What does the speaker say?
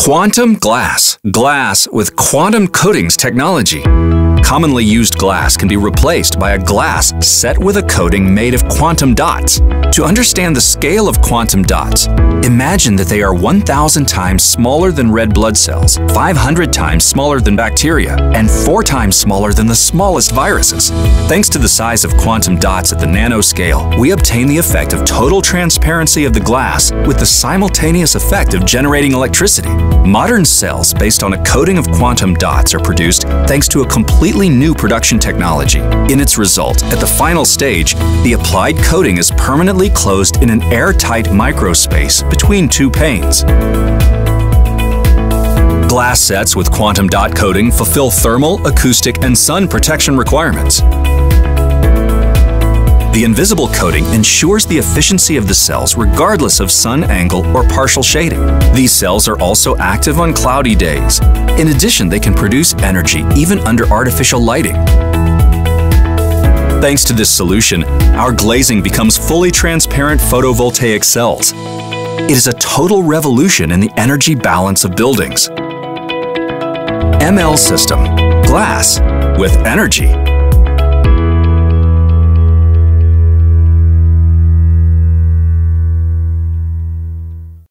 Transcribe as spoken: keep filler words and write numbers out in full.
Quantum glass. Glass with quantum coatings technology. Commonly used glass can be replaced by a glass set with a coating made of quantum dots. To understand the scale of quantum dots, imagine that they are one thousand times smaller than red blood cells, five hundred times smaller than bacteria, and four times smaller than the smallest viruses. Thanks to the size of quantum dots at the nanoscale, we obtain the effect of total transparency of the glass with the simultaneous effect of generating electricity. Modern cells based on a coating of quantum dots are produced thanks to a completely new production technology. In its result, at the final stage, the applied coating is permanently closed in an airtight microspace between two panes. Glass sets with quantum dot coating fulfill thermal, acoustic, and sun protection requirements. The invisible coating ensures the efficiency of the cells regardless of sun angle or partial shading. These cells are also active on cloudy days. In addition, they can produce energy even under artificial lighting. Thanks to this solution, our glazing becomes fully transparent photovoltaic cells. It is a total revolution in the energy balance of buildings. M L System. Glass with energy.